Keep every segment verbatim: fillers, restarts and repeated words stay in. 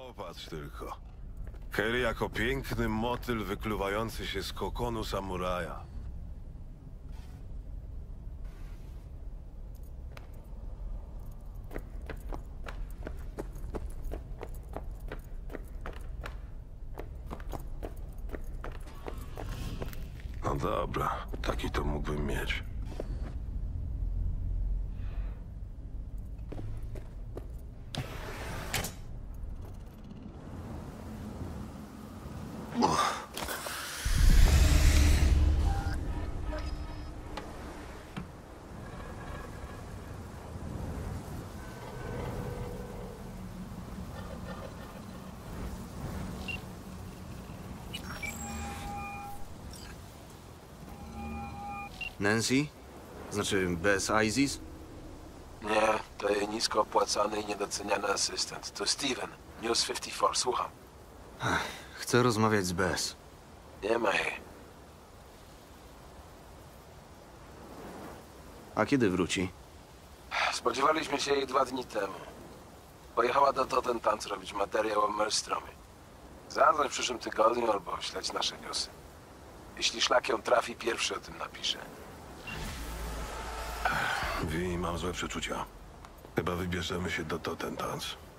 Popatrz tylko. Kerry jako piękny motyl wykluwający się z kokonu samuraja. No dobra, taki to mógłbym mieć. Nancy? Znaczy bez Isis? Nie, to jej nisko opłacany i niedoceniany asystent. To Steven, News pięćdziesiąt cztery, słucham. Chcę rozmawiać z Bess. Nie ma jej. A kiedy wróci? Spodziewaliśmy się jej dwa dni temu. Pojechała do Tottenham robić materiał o Maelstromie. Zadzwoń w przyszłym tygodniu albo śledź nasze newsy. Jeśli szlak ją trafi, pierwszy o tym napisze. Wi, mam złe przeczucia. Chyba wybierzemy się do Tottenham.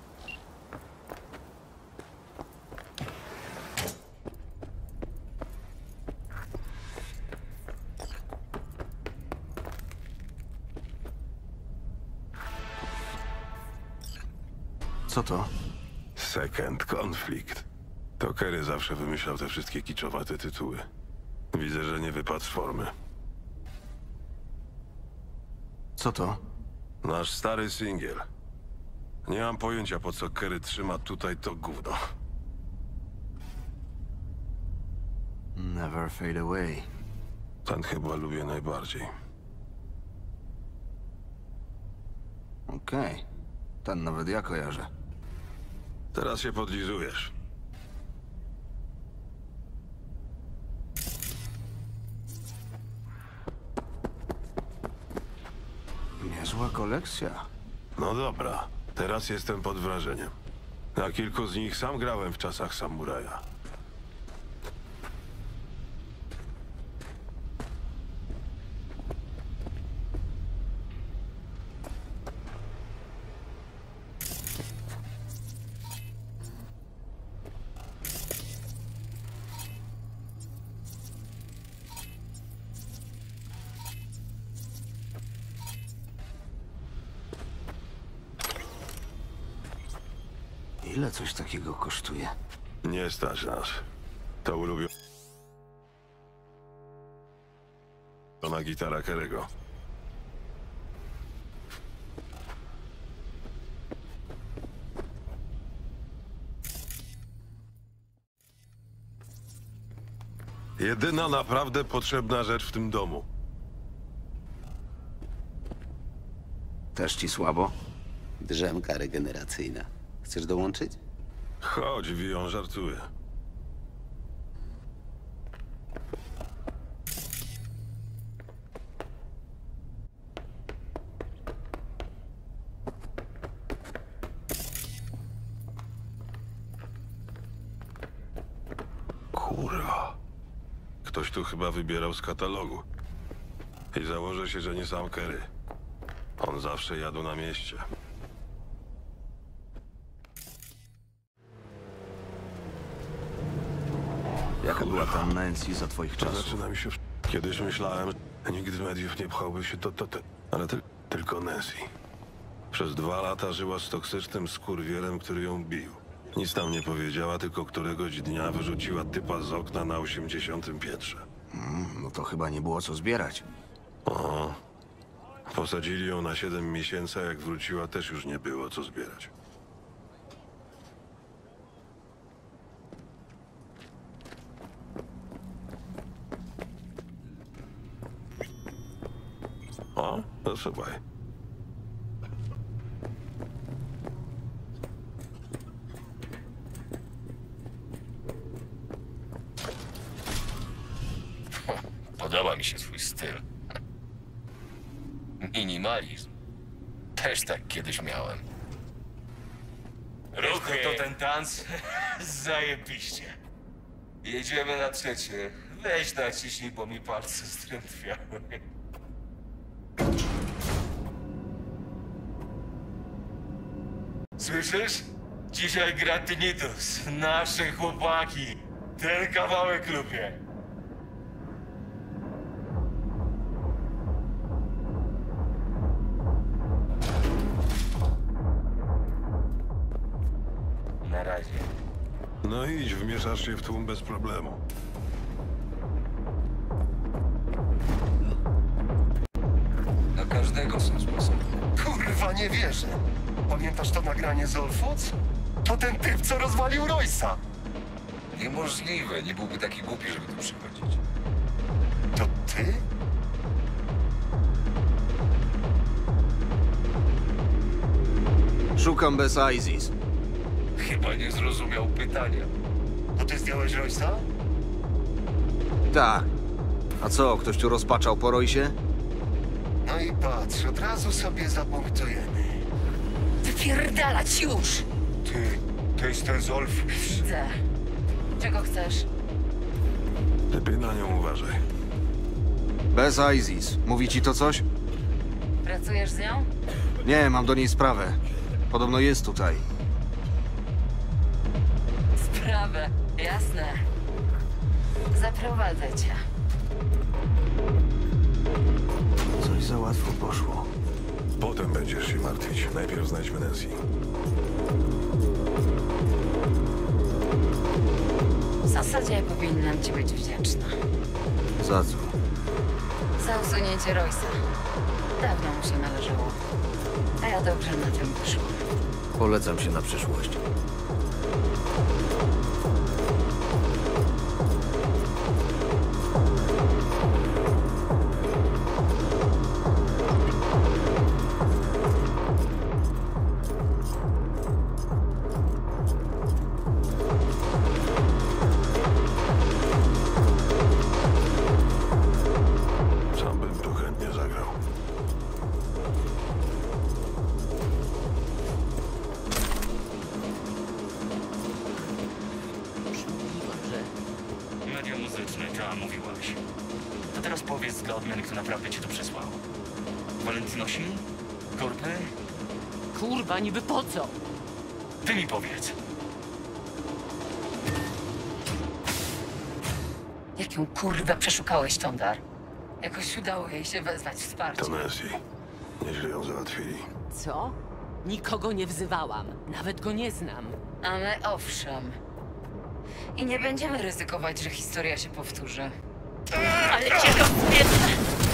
Co to? Second Conflict. To Kerry zawsze wymyślał te wszystkie kiczowate tytuły. Widzę, że nie wypadł z formy. Co to? Nasz stary singiel. Nie mam pojęcia, po co Kerry trzyma tutaj to gówno. Never Fade Away. Ten chyba lubię najbardziej. Okej. Ten nawet ja kojarzę. Teraz się podlizujesz. Niezła kolekcja. No dobra, teraz jestem pod wrażeniem. Na kilku z nich sam grałem w czasach samuraja. Ile coś takiego kosztuje? Nie stać nas. To ulubiona gitara Kerry'ego. Jedyna naprawdę potrzebna rzecz w tym domu. Też ci słabo? Drzemka regeneracyjna. Chcesz dołączyć? Chodź, Wi, on żartuje. Kurwa. Ktoś tu chyba wybierał z katalogu. I założę się, że nie sam Kerry. On zawsze jadł na mieście. Jaka była tam Nancy za twoich To czasów? zaczyna mi się... Kiedyś myślałem, że nikt z mediów nie pchałby się do to, to, ale ty, tylko Nancy. Przez dwa lata żyła z toksycznym skurwielem, który ją bił. Nic tam nie powiedziała, tylko któregoś dnia wyrzuciła typa z okna na osiemdziesiątym piętrze. Mm, no to chyba nie było co zbierać. O, posadzili ją na siedem miesięcy, a jak wróciła, też już nie było co zbierać. O, no słuchaj. Podoba mi się twój styl. Minimalizm. Też tak kiedyś miałem. Ruchy to ten tanc? Zajebiście. Jedziemy na trzecie. Weź naciśnij, bo mi palce strętwiały. Słyszysz? Dzisiaj gra Tinnitus. Nasze chłopaki. Ten kawałek lubię. Na razie. No idź, wmieszasz się w tłum bez problemu. Na każdego są sposoby. Kurwa, nie wierzę. Pamiętasz to nagranie z All Foods? To ten typ, co rozwalił Royce'a. Niemożliwe, nie byłby taki głupi, żeby tu przychodzić. To ty? Szukam bez Isis. Chyba nie zrozumiał pytania. To ty zdjąłeś Royce'a? Tak. A co, ktoś tu rozpaczał po Roycie? No i patrz, od razu sobie zapunktujemy. Wypierdalać już! Ty, to jest ten z All Foods. Widzę. Czego chcesz? Lepiej na nią uważaj. Bez Isis. Mówi ci to coś? Pracujesz z nią? Nie, mam do niej sprawę. Podobno jest tutaj. Sprawę, jasne. Zaprowadzę cię. Coś za łatwo poszło. Potem będziesz się martwić. Najpierw znajdźmy Nancy. W zasadzie powinnam ci być wdzięczna. Za co? Za usunięcie Royce'a. Dawno mu się należało. A ja dobrze na tym wyszłam. Polecam się na przyszłość. Sam bym tu chętnie zagrał. Media muzyczne, ta, mówiłaś. To teraz powiedz dla odmiany, kto naprawdę cię tu przesłał. Valentinosi? Korpy? Kurwa, niby po co? Ty mi powiedz. Jak ją kurwę przeszukałeś, Tondar? Jakoś udało jej się wezwać wsparcie. To Nancy. Nieźle ją załatwili. Co? Nikogo nie wzywałam. Nawet go nie znam. A my owszem. I nie będziemy ryzykować, że historia się powtórzy. Ale cię rozpierdolę!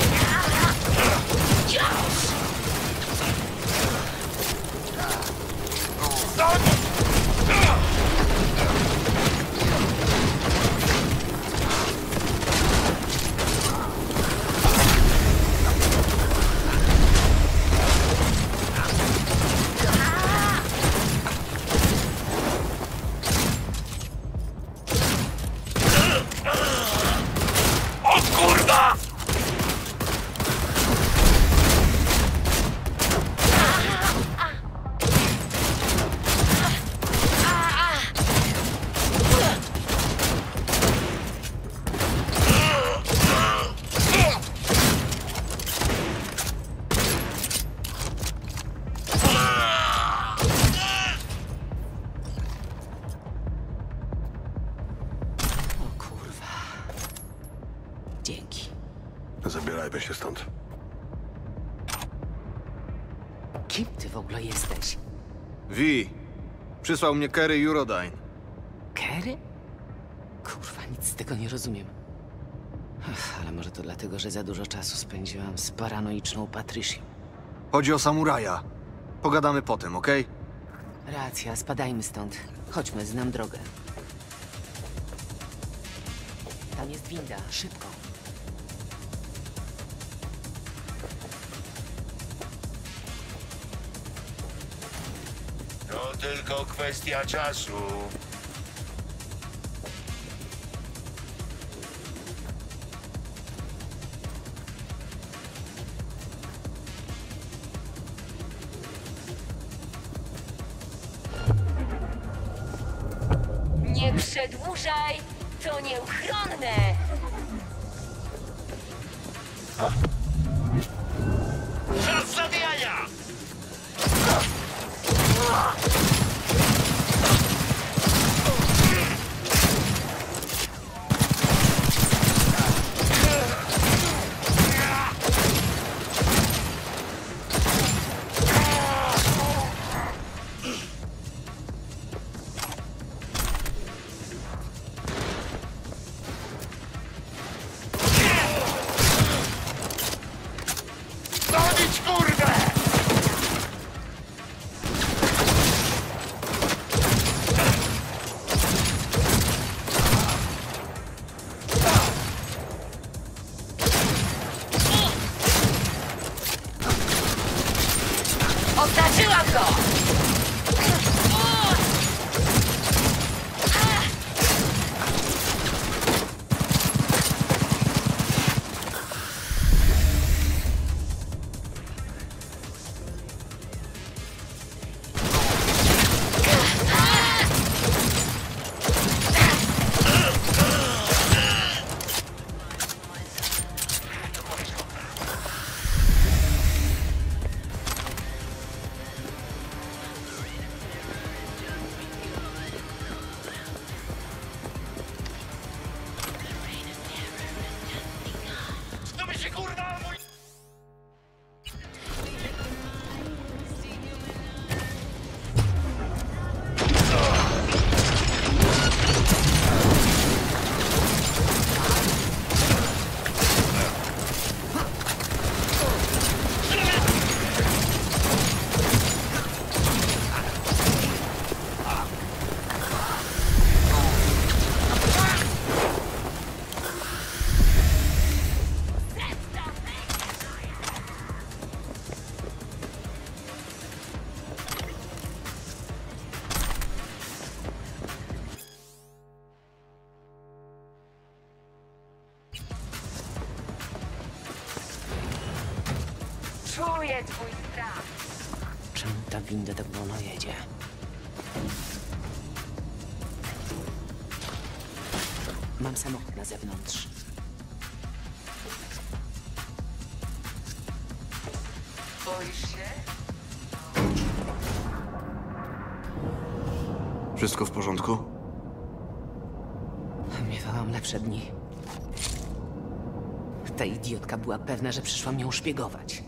O kurwa. Dzięki. Zabierajmy się stąd. Kim ty w ogóle jesteś? Vi. Przysłał mnie Kerry Eurodyne. Kerry? Kurwa, nic z tego nie rozumiem. Ach, ale może to dlatego, że za dużo czasu spędziłam z paranoiczną Patricią. Chodzi o samuraja. Pogadamy potem, okej? Racja, spadajmy stąd. Chodźmy, znam drogę. Tam jest winda, szybko. To tylko kwestia czasu. Nie przedłużaj, to nieuchronne. Czas zabijania! Zabić kurwę! Oznaczyłam go! To mi się kurwa mój... Czuję twój strach. Czemu ta winda tak wolno jedzie? Mam samochód na zewnątrz. Boisz się? Wszystko w porządku? Miewałam lepsze dni. Ta idiotka była pewna, że przyszła mnie uszpiegować.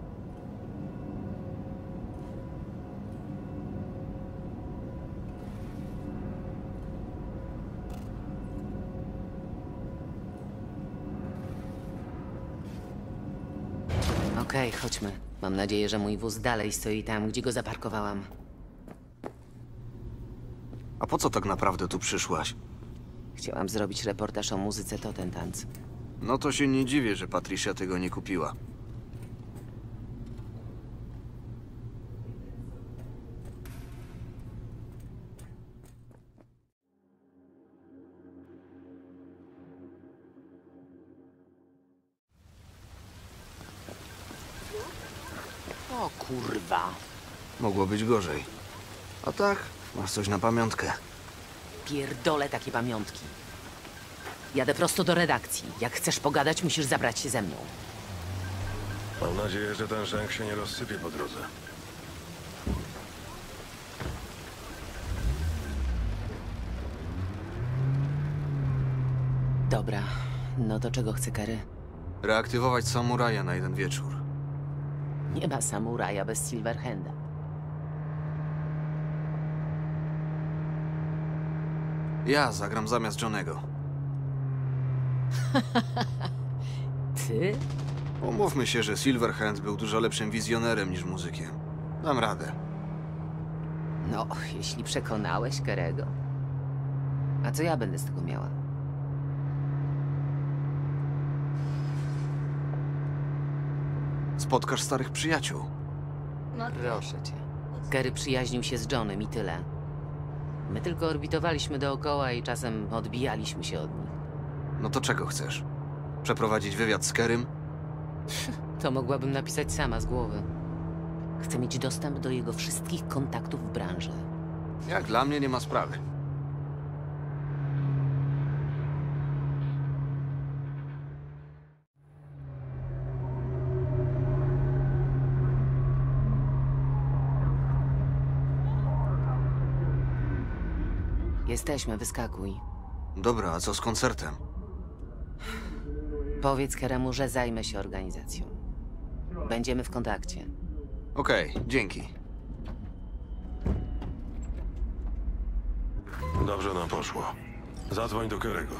Okej, chodźmy. Mam nadzieję, że mój wóz dalej stoi tam, gdzie go zaparkowałam. A po co tak naprawdę tu przyszłaś? Chciałam zrobić reportaż o muzyce Totentanz. No to się nie dziwię, że Patricia tego nie kupiła. O kurwa. Mogło być gorzej. A tak, masz coś na pamiątkę. Pierdolę takie pamiątki. Jadę prosto do redakcji. Jak chcesz pogadać, musisz zabrać się ze mną. Mam nadzieję, że ten szęk się nie rozsypie po drodze. Dobra, no to czego chce Kerry? Reaktywować samuraja na jeden wieczór. Nie ma samuraja bez Silverhanda. Ja zagram zamiast Johnego. Ty? Umówmy się, że Silverhand był dużo lepszym wizjonerem niż muzykiem. Dam radę. No, jeśli przekonałeś Kerego. A co ja będę z tego miała? Spotkasz starych przyjaciół. Proszę cię. Kerry przyjaźnił się z Johnem i tyle. My tylko orbitowaliśmy dookoła i czasem odbijaliśmy się od nich. No to czego chcesz? Przeprowadzić wywiad z Kerrym? To mogłabym napisać sama z głowy. Chcę mieć dostęp do jego wszystkich kontaktów w branży. Jak dla mnie nie ma sprawy. Jesteśmy, wyskakuj. Dobra, a co z koncertem? Powiedz Keremu, że zajmę się organizacją. Będziemy w kontakcie. Okej, dzięki. Dobrze nam poszło. Zadzwoń do Kerego.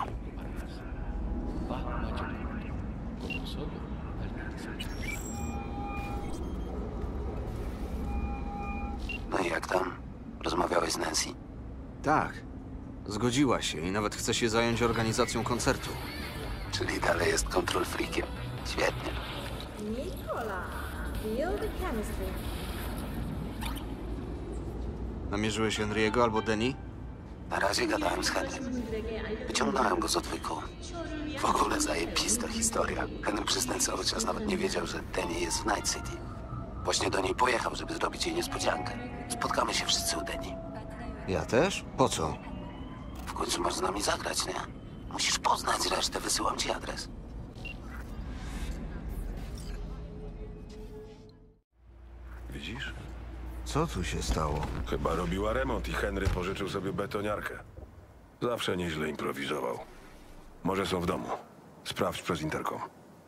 No i jak tam? Rozmawiałeś z Nancy? Tak. Zgodziła się i nawet chce się zająć organizacją koncertu. Czyli dalej jest control freakiem. Świetnie. Nicola, feel the chemistry. Namierzyłeś Henry'ego albo Denny? Na razie gadałem z Henrym. Wyciągnąłem go z odwyku. W ogóle zajebista historia. Henry przez ten cały czas nawet nie wiedział, że Denny jest w Night City. Właśnie do niej pojechał, żeby zrobić jej niespodziankę. Spotkamy się wszyscy u Denny. Ja też? Po co? W końcu masz z nami zagrać, nie? Musisz poznać resztę, wysyłam ci adres. Widzisz? Co tu się stało? Chyba robiła remont i Henry pożyczył sobie betoniarkę. Zawsze nieźle improwizował. Może są w domu. Sprawdź przez interkom.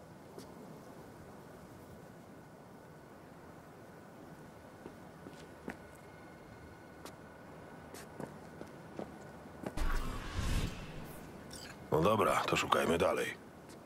No dobra, to szukajmy dalej.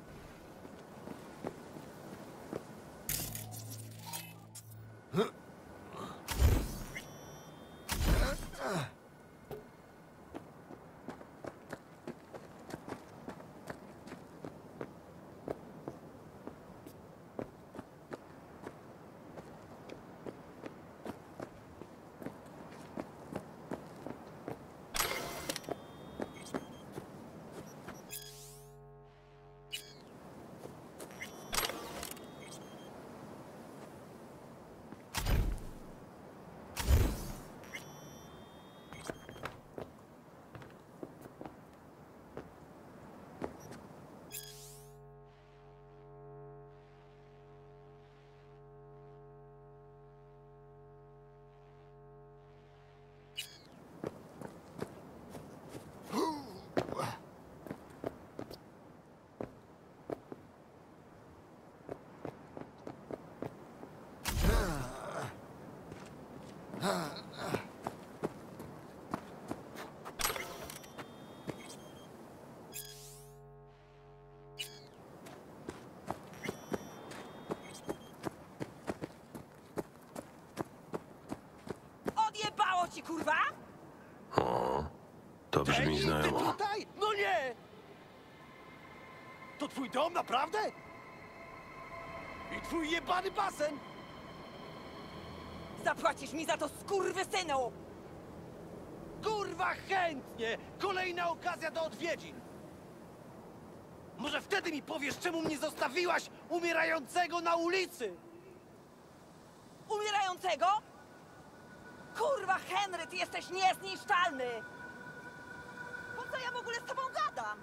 Odjebało ci, kurwa? O, to brzmi Ty znajomo. tutaj? No nie! To twój dom, naprawdę? I twój jebany basen? Zapłacisz mi za to, skurwysynu! Kurwa, chętnie! Kolejna okazja do odwiedzin! Może wtedy mi powiesz, czemu mnie zostawiłaś umierającego na ulicy? Umierającego? Kurwa, Henry, ty jesteś niezniszczalny! Po co ja w ogóle z tobą gadam?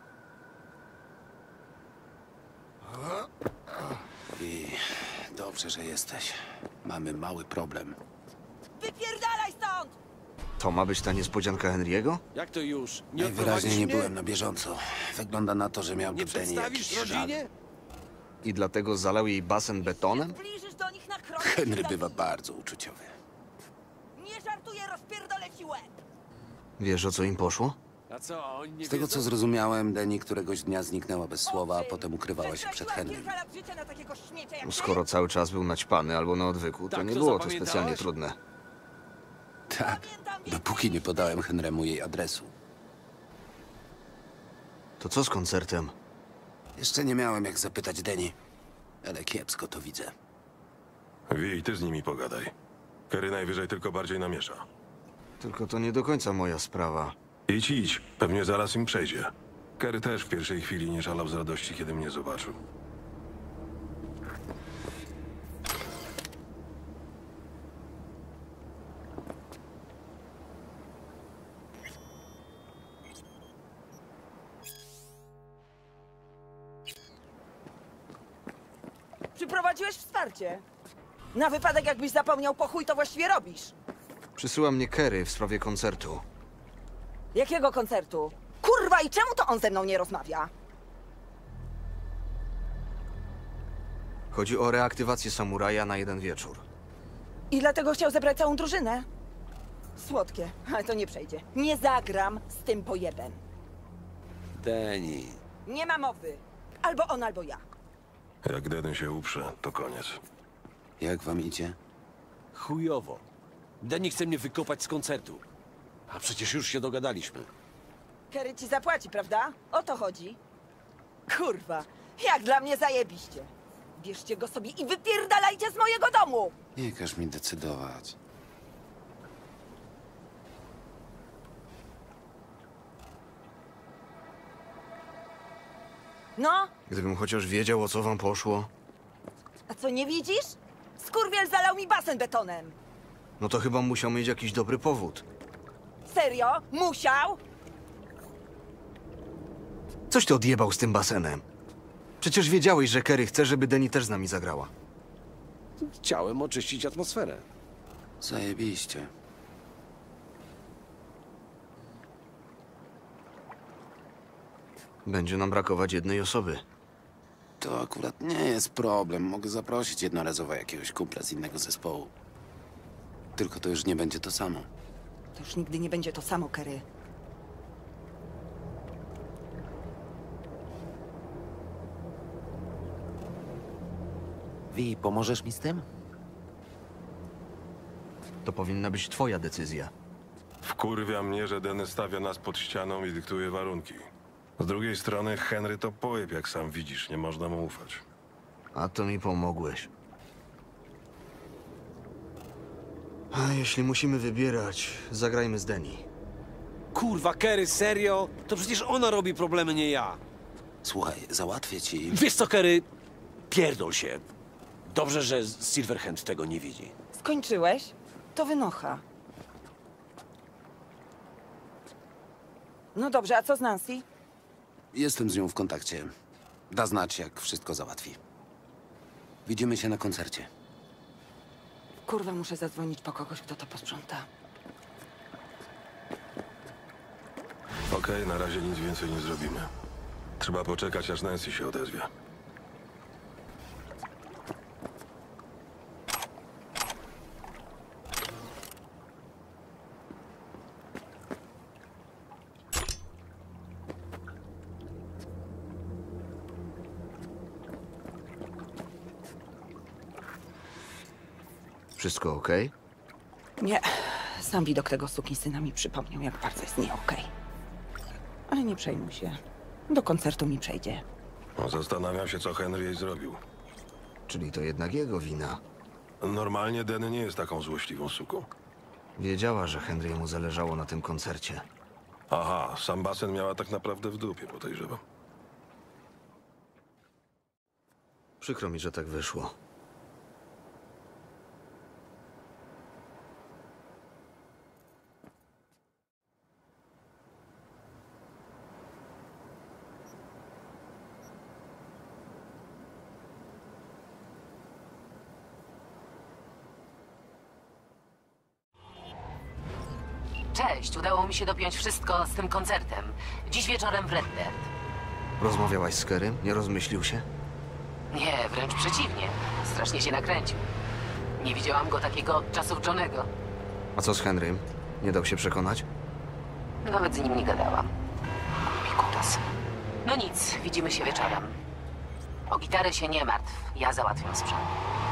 I dobrze, że jesteś. Mamy mały problem. Wypierdalaj stąd! To ma być ta niespodzianka Henry'ego? Jak to już? Nie Najwyraźniej nie mnie? byłem na bieżąco. Wygląda na to, że miał Nie do Denny przedstawisz jakiś żal. rodzinie? I dlatego zalał jej basen betonem? Zbliżysz do nich na krok. Henry bywa bardzo uczuciowy. Nie żartuję, rozpierdolę ci łeb! Wiesz, o co im poszło? A co, oni nie Z tego, wiedzą? co zrozumiałem, Denny któregoś dnia zniknęła bez słowa, a potem ukrywała się przed Przestraciłam Henrym. kilka lat życia na takiego śmiecia jak ty. Skoro cały czas był naćpany albo na odwyku, to Tak, nie to było to zapamiętałaś? specjalnie trudne. Tak, dopóki nie podałem Henrymu jej adresu. To co z koncertem? Jeszcze nie miałem jak zapytać Denny, ale kiepsko to widzę. Wi, ty z nimi pogadaj. Kerry najwyżej tylko bardziej namiesza. Tylko to nie do końca moja sprawa. Idź, idź. Pewnie zaraz im przejdzie. Kerry też w pierwszej chwili nie szalał z radości, kiedy mnie zobaczył. Przyprowadziłeś wsparcie. Na wypadek, jakbyś zapomniał, po chuj to właściwie robisz. Przysyła mnie Kerry w sprawie koncertu. Jakiego koncertu? Kurwa, i czemu to on ze mną nie rozmawia? Chodzi o reaktywację samuraja na jeden wieczór. I dlatego chciał zebrać całą drużynę? Słodkie, ale to nie przejdzie. Nie zagram z tym pojebem. Deni. Nie ma mowy. Albo on, albo ja. Jak Deden się uprze, to koniec. Jak wam idzie? Chujowo. Deni chce mnie wykopać z koncertu. A przecież już się dogadaliśmy. Kerry ci zapłaci, prawda? O to chodzi. Kurwa, jak dla mnie zajebiście. Bierzcie go sobie i wypierdalajcie z mojego domu! Nie każ mi decydować. No, Gdybym chociaż wiedział, o co wam poszło, a co, nie widzisz? Skurwiel zalał mi basen betonem. no to chyba musiał mieć jakiś dobry powód. Serio? Musiał? Coś ty odjebał z tym basenem. Przecież wiedziałeś, że Kerry chce, żeby Deni też z nami zagrała. Chciałem oczyścić atmosferę. Zajebiście. Będzie nam brakować jednej osoby. To akurat nie jest problem. Mogę zaprosić jednorazowo jakiegoś kumpla z innego zespołu. Tylko to już nie będzie to samo. To już nigdy nie będzie to samo, Kerry. Wi, pomożesz mi z tym? To powinna być twoja decyzja. Wkurwia mnie, że Denny stawia nas pod ścianą i dyktuje warunki. Z drugiej strony Henry to pojeb, jak sam widzisz, nie można mu ufać. A to mi pomogłeś. A jeśli musimy wybierać, zagrajmy z Deni. Kurwa, Kerry, serio? To przecież ona robi problemy, nie ja. Słuchaj, załatwię ci... Wiesz co, Kerry? Pierdol się. Dobrze, że Silverhand tego nie widzi. Skończyłeś? To wynocha. No dobrze, a co z Nancy? Jestem z nią w kontakcie. Da znać, jak wszystko załatwi. Widzimy się na koncercie. Kurwa, muszę zadzwonić po kogoś, kto to posprząta. Okej, na razie nic więcej nie zrobimy. Trzeba poczekać, aż Nancy się odezwie. Wszystko okej? Nie, sam widok tego sukinsyna mi przypomniał, jak bardzo jest nie okej. Ale nie przejmuj się. Do koncertu mi przejdzie. No, zastanawiam się, co Henry jej zrobił. Czyli to jednak jego wina. Normalnie Denny nie jest taką złośliwą suką. Wiedziała, że Henry'emu zależało na tym koncercie. Aha, sam basen miała tak naprawdę w dupie, podejrzewam. Przykro mi, że tak wyszło. Cześć, udało mi się dopiąć wszystko z tym koncertem. Dziś wieczorem w Red Dead. Rozmawiałaś z Kerrym? Nie rozmyślił się? Nie, wręcz przeciwnie. Strasznie się nakręcił. Nie widziałam go takiego od czasów Johnego. A co z Henrym? Nie dał się przekonać? Nawet z nim nie gadałam. Głupi kutas. No nic, widzimy się wieczorem. O gitarę się nie martw, ja załatwiam sprzęt.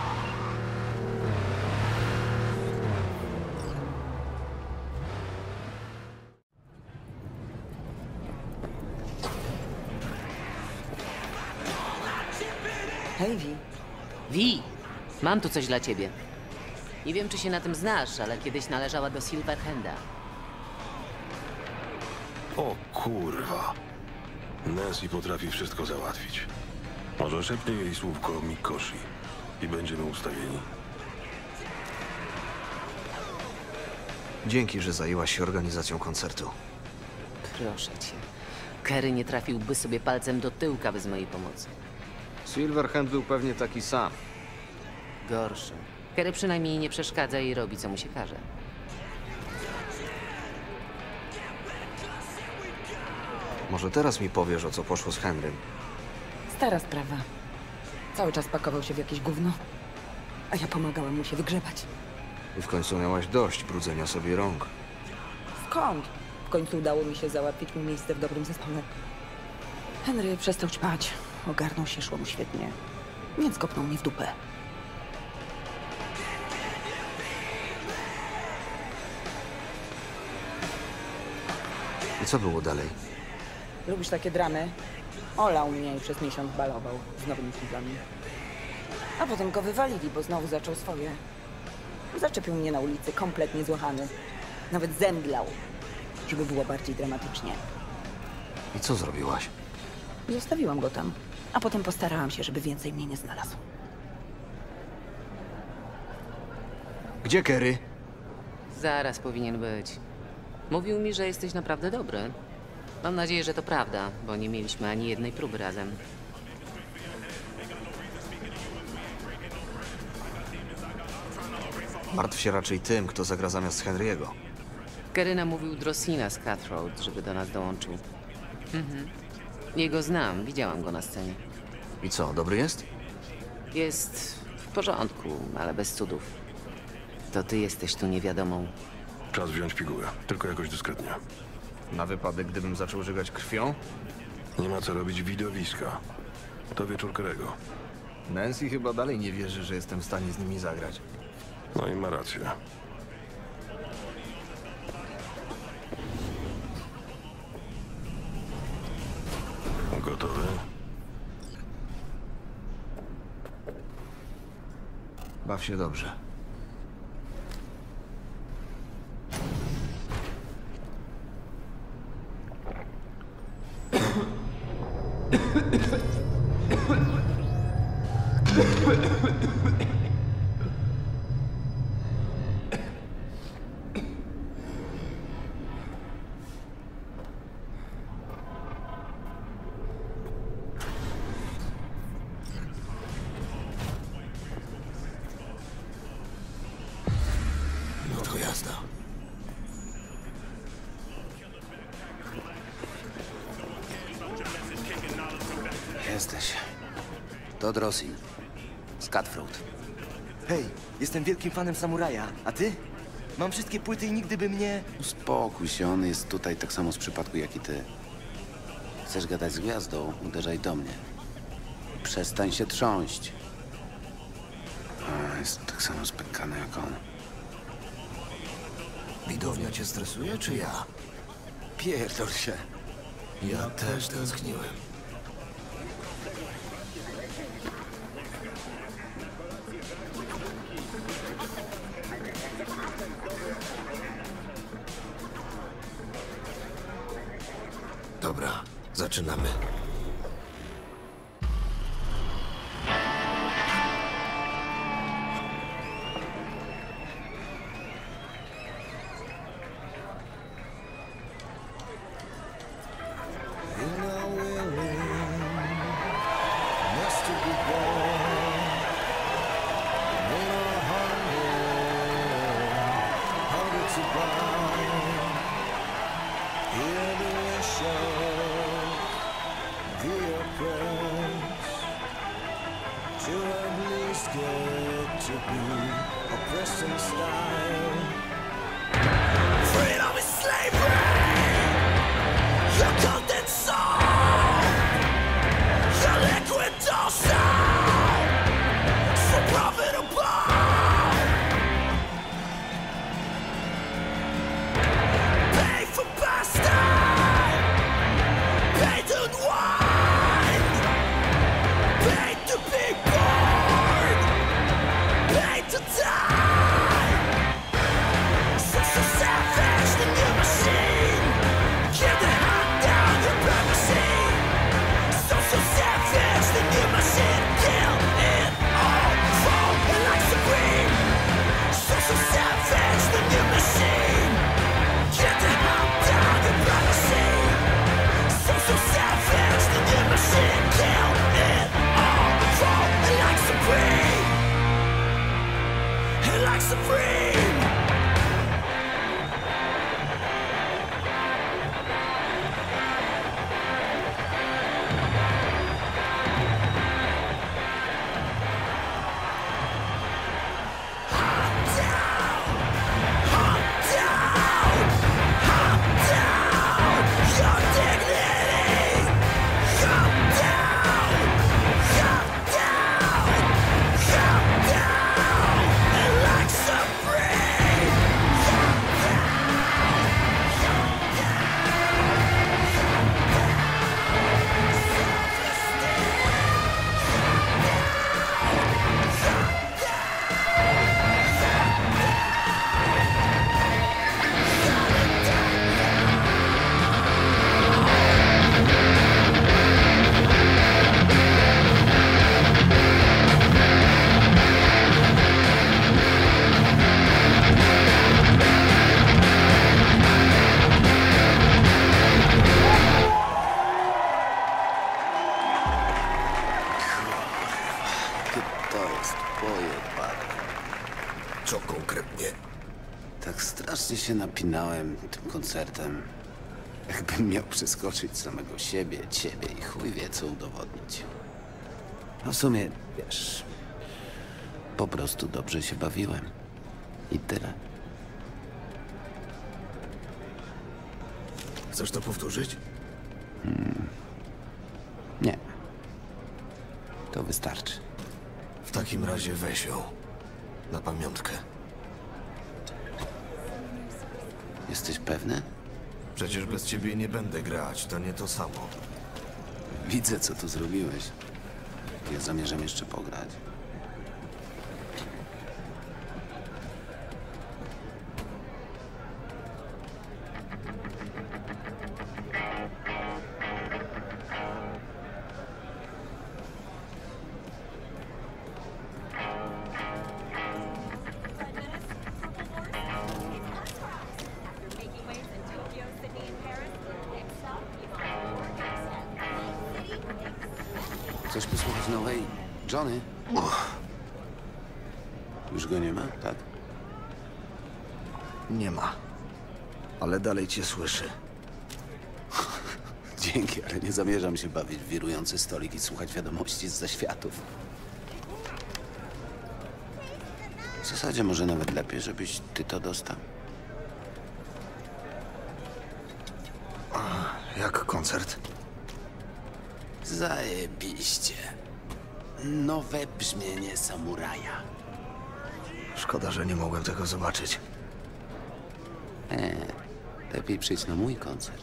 Hej, Wi. Wi, mam tu coś dla ciebie. Nie wiem, czy się na tym znasz, ale kiedyś należała do Silverhanda. O kurwa. Nancy potrafi wszystko załatwić. Może szepnie jej słówko o Mikoshi i będziemy ustawieni. Dzięki, że zajęłaś się organizacją koncertu. Proszę cię. Kerry nie trafiłby sobie palcem do tyłka bez mojej pomocy. Silverhand był pewnie taki sam. Gorszy. Kerry przynajmniej nie przeszkadza i robi, co mu się każe. Może teraz mi powiesz, o co poszło z Henrym. Stara sprawa. Cały czas pakował się w jakieś gówno, a ja pomagałam mu się wygrzebać. I w końcu miałaś dość brudzenia sobie rąk. Skąd? W końcu udało mi się załatwić mu miejsce w dobrym zespole. Henry przestał ćpać. Ogarnął się, szło mu świetnie. Więc kopnął mnie w dupę. I co było dalej? Lubisz takie dramy? Olał mnie i przez miesiąc balował z nowymi kumplami. A potem go wywalili, bo znowu zaczął swoje. Zaczepił mnie na ulicy, kompletnie złachany. Nawet zemdlał, żeby było bardziej dramatycznie. I co zrobiłaś? Zostawiłam go tam, a potem postarałam się, żeby więcej mnie nie znalazł. Gdzie Kerry? Zaraz powinien być. Mówił mi, że jesteś naprawdę dobry. Mam nadzieję, że to prawda, bo nie mieliśmy ani jednej próby razem. Martw się raczej tym, kto zagra zamiast Henry'ego. Kerry namówił Drossina z Cutthroat, żeby do nas dołączył. Mhm. Jego znam, widziałam go na scenie. I co, dobry jest? Jest w porządku, ale bez cudów. To ty jesteś tu niewiadomą. Czas wziąć pigułę, tylko jakoś dyskretnie. Na wypadek, gdybym zaczął żygać krwią? Nie ma co robić widowiska. To wieczór Kerry'ego. Nancy chyba dalej nie wierzy, że jestem w stanie z nimi zagrać. No i ma rację. Gotowy? Baw się dobrze. No to jazda. Jesteś. To Drossin. Z Cutthroat. Hej, jestem wielkim fanem Samuraja, a ty? Mam wszystkie płyty i nigdy by mnie... Uspokój się, on jest tutaj tak samo z przypadku jak i ty. Chcesz gadać z gwiazdą? Uderzaj do mnie. Przestań się trząść. A, jest tak samo spękany jak on. Widownia cię stresuje, czy ja? Pierdol się. Ja też tęskniłem. Dobra, zaczynamy. So sad. napinałem tym koncertem, jakbym miał przeskoczyć samego siebie, ciebie i chuj wie co udowodnić. No w sumie, wiesz, po prostu dobrze się bawiłem. I tyle. Chcesz to powtórzyć? Hmm. Nie. To wystarczy. W takim razie weź ją. Na pamiątkę. Jesteś pewny? Przecież bez ciebie nie będę grać, to nie to samo. Widzę, co tu zrobiłeś. Ja zamierzam jeszcze pograć. Chcesz posłuchać nowej Johnny? Już go nie ma, tak? Nie ma. Ale dalej cię słyszy. Dzięki, ale nie zamierzam się bawić w wirujący stolik i słuchać wiadomości z zaświatów. W zasadzie może nawet lepiej, żebyś ty to dostał. Jak koncert? Zajebiście. Nowe brzmienie samuraja. Szkoda, że nie mogłem tego zobaczyć. Eee, lepiej przyjdź na mój koncert.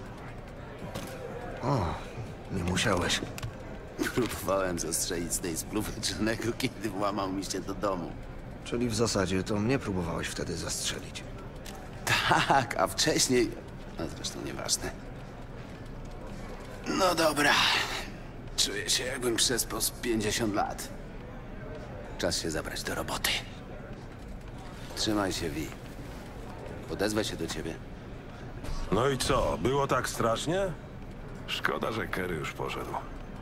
O, nie musiałeś. Próbowałem zastrzelić z tej spluweczonego, kiedy włamał mi się do domu. Czyli w zasadzie to mnie próbowałeś wtedy zastrzelić. Tak, a wcześniej... No zresztą nieważne. No dobra. Czuję się, jakbym przespał z pięćdziesiąt lat. Czas się zabrać do roboty. Trzymaj się, Vi. Odezwę się do ciebie. No i co, było tak strasznie? Szkoda, że Kerry już poszedł.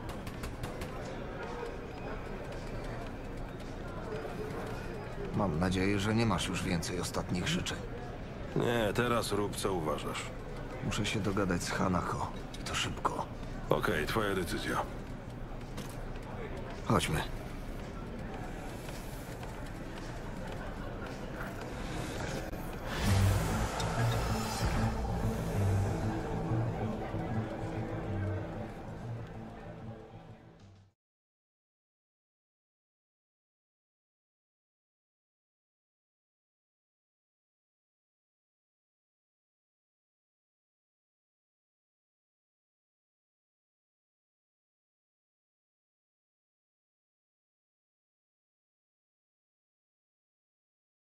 Mam nadzieję, że nie masz już więcej ostatnich życzeń. Nie, teraz rób co uważasz. Muszę się dogadać z Hanako. I to szybko. Okej, twoja decyzja. Chodźmy.